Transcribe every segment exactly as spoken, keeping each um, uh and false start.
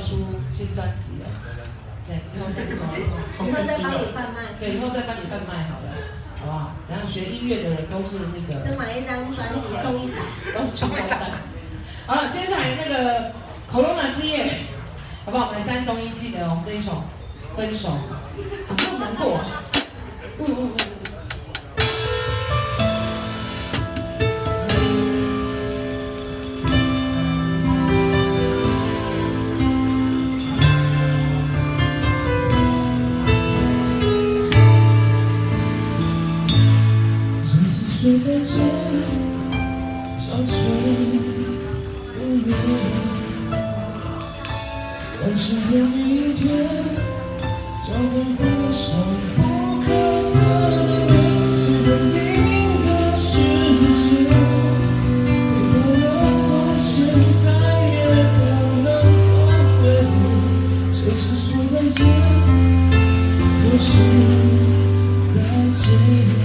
出新专辑了，对，之后再说， 以后再帮你贩卖， 对，以后再帮你贩卖好了，好不好？然后学音乐的人都是那个， 就买一张专辑送一台， 都是穷光蛋。好了，接下来那个 Corona 之夜，好不好？买三送一，记得我们这一首《分手》，怎么那么难过啊？呜呜呜！ 说再见，交成永远。完成的明天，交换回上不可测的人，只能另一个世界。回到了从前，再也不能后悔。这次说再见，不是再见。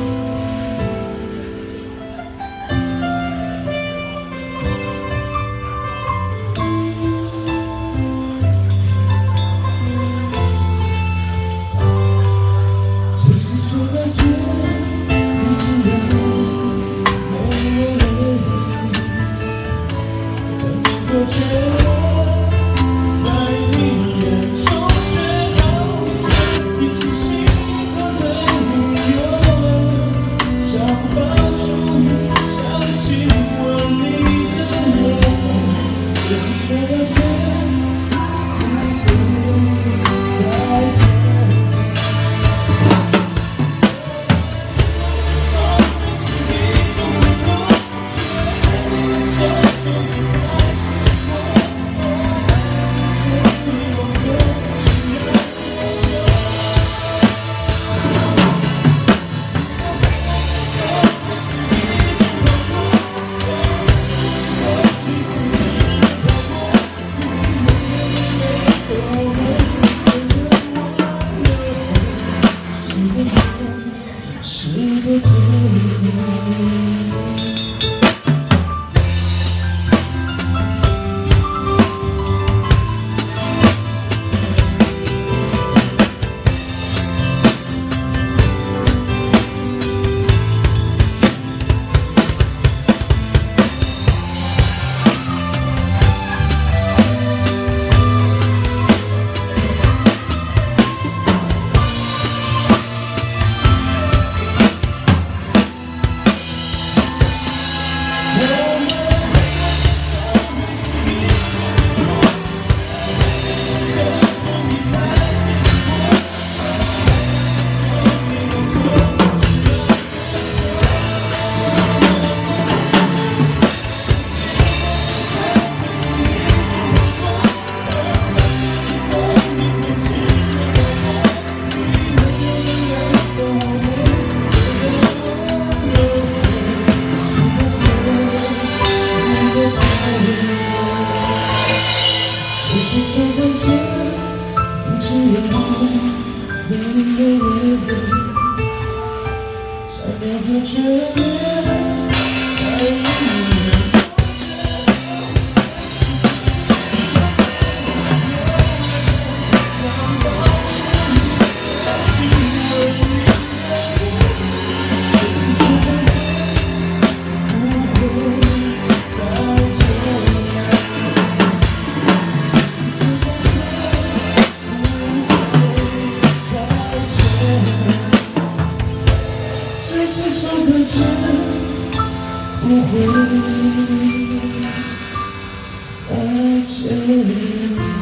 不会再见。